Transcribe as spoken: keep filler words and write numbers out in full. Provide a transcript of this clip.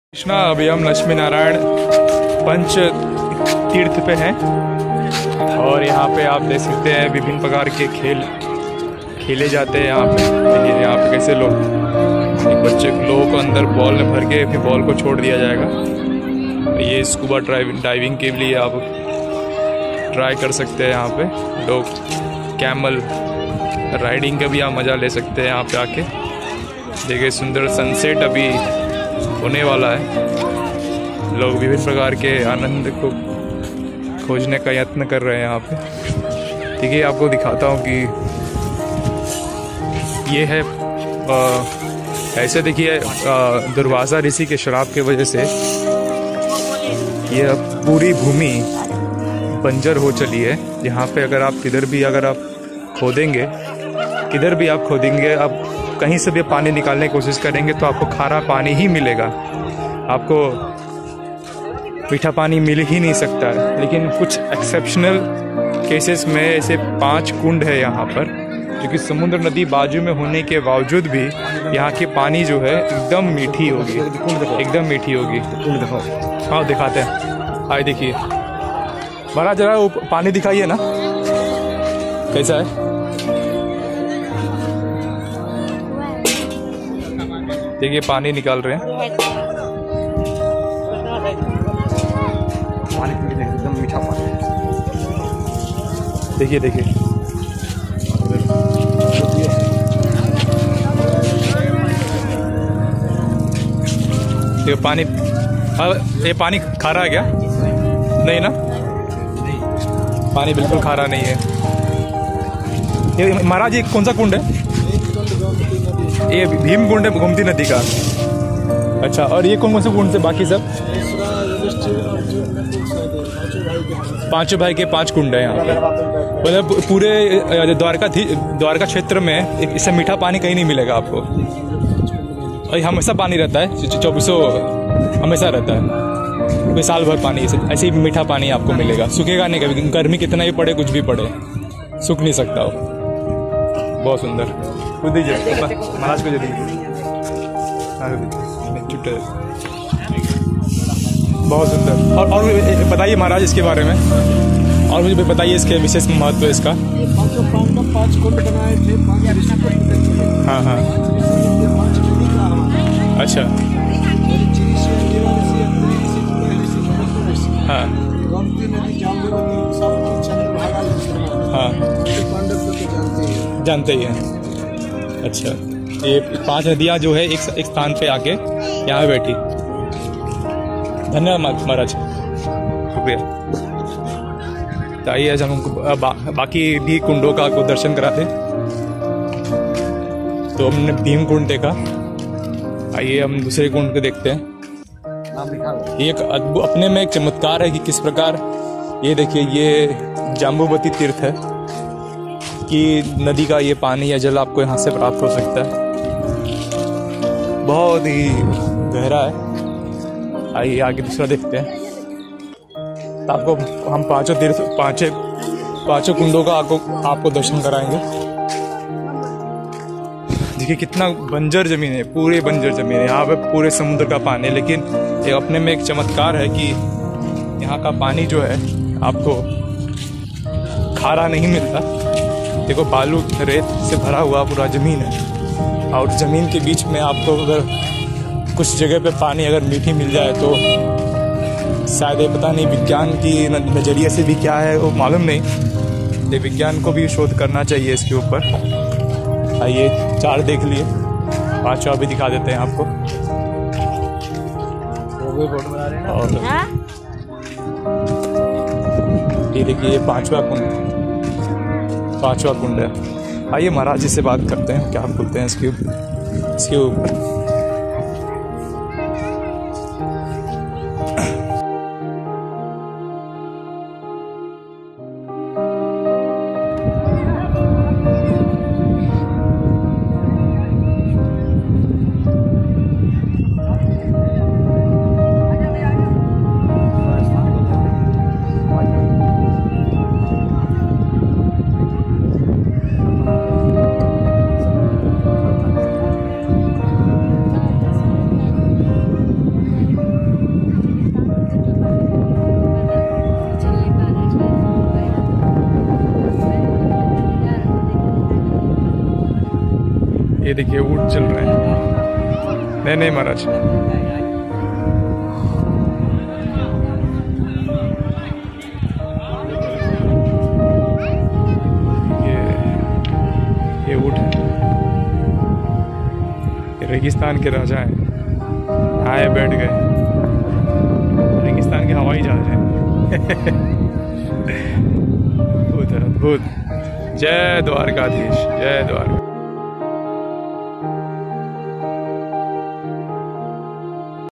कृष्णा, अभी हम लक्ष्मी नारायण पंच तीर्थ पे हैं और यहाँ पे आप देख सकते हैं विभिन्न प्रकार के खेल खेले जाते हैं। यहाँ पे देखिए, यहाँ पे कैसे लोग एक बच्चे लोगों को अंदर बॉल में भर के फिर बॉल को छोड़ दिया जाएगा। ये स्कूबा ड्राइविंग डाइविंग के लिए आप ट्राई कर सकते हैं। यहाँ पे लोग कैमल राइडिंग का भी आप मज़ा ले सकते हैं। यहाँ पे आके देखिए, सुंदर सनसेट अभी होने वाला है। लोग विभिन्न प्रकार के आनंद को खोजने का यत्न कर रहे हैं यहाँ पे। देखिए, आपको दिखाता हूँ कि ये है आ, ऐसे देखिए, दुर्वासा ऋषि के श्राप के वजह से ये पूरी भूमि बंजर हो चली है। यहाँ पे अगर आप किधर भी अगर आप खोदेंगे किधर भी आप खोदेंगे आप कहीं से भी पानी निकालने की कोशिश करेंगे तो आपको खारा पानी ही मिलेगा, आपको मीठा पानी मिल ही नहीं सकता है। लेकिन कुछ एक्सेप्शनल केसेस में ऐसे पांच कुंड है यहाँ पर, जो कि समुद्र नदी बाजू में होने के बावजूद भी यहाँ की पानी जो है एकदम मीठी होगी, एकदम मीठी होगी। हाँ, दिखाते हैं। आए देखिए महाराज, जरा वो पानी दिखाइए ना, कैसा है। देखिए, पानी निकाल रहे हैं। पानी एकदम मीठा पानी। देखिए देखिए ये पानी, ये पानी खारा है क्या? नहीं ना, पानी बिल्कुल खारा नहीं है। ये महाराज, ये कौन सा कुंड है? ये भीम कुंड है, गोमती नदी का। अच्छा, और ये कौन कौन से कुंड से बाकी सब? पांचों भाई के पांच कुंड है यहाँ पे। मतलब पूरे द्वारका द्वारका क्षेत्र में इससे मीठा पानी कहीं नहीं मिलेगा आपको। और हमेशा पानी रहता है, चौबीसों हमेशा रहता है, कोई साल भर पानी ऐसे ही मीठा पानी आपको मिलेगा। सूखेगा नहीं कभी, गर्मी कितना ही पड़े, कुछ भी पड़े, सूख नहीं सकता हो। बहुत सुंदर। खुद दीजिए महाराज को, दीजिए। बहुत सुंदर। और और बताइए महाराज इसके बारे में, और मुझे बताइए इसके विशेष महत्व इसका। पांच कुंड बनाए थे, हाँ हाँ, अच्छा, हाँ हाँ, जानते ही हैं। अच्छा, ये पांच नदियाँ जो है एक एक स्थान पे आके यहाँ बैठी। धन्यवाद महाराज, शुक्रिया। तो आइए आज हम उनको बा, बाकी भी कुंडों का आपको दर्शन कराते। तो हमने भीम कुंड देखा, आइए हम दूसरे कुंड को देखते हैं। ये एक अद्भुत अपने में एक चमत्कार है कि किस प्रकार, ये देखिए, ये जाम्बुवती तीर्थ है कि नदी का ये पानी या जल आपको यहाँ से प्राप्त हो सकता है। बहुत ही गहरा है। आइए आगे दूसरा देखते हैं। तो आपको हम पांचों तीर्थ पांचों पांचों कुंडों का आपको आपको दर्शन कराएंगे। देखिए, कितना बंजर जमीन है, पूरे बंजर जमीन है। यहाँ पे पूरे समुद्र का पानी है, लेकिन ये अपने में एक चमत्कार है कि यहाँ का पानी जो है आपको खारा नहीं मिलता। देखो, बालू रेत से भरा हुआ पूरा ज़मीन है, और ज़मीन के बीच में आपको अगर कुछ जगह पे पानी अगर मीठी मिल जाए तो शायद, ये पता नहीं विज्ञान की नज़रिए से भी क्या है वो मालूम नहीं, लेकिन विज्ञान को भी शोध करना चाहिए इसके ऊपर। आइए, चार देख लिए, पाँचवा भी दिखा देते हैं आपको। और ये देखिए, ये पाँचवा कुंड पांचवा कुंड है। आइए महाराज जी से बात करते हैं, क्या बोलते हैं इसके इसके ऊपर। ये देखिए ऊँट चल रहे हैं। नहीं नहीं महाराज, ये ये ऊँट रेगिस्तान के राजा हैं, आए बैठ गए। रेगिस्तान के हवाई जहाज हैं। अद्भुत अद्भुत। जय द्वारकाधीश, जय द्वारका।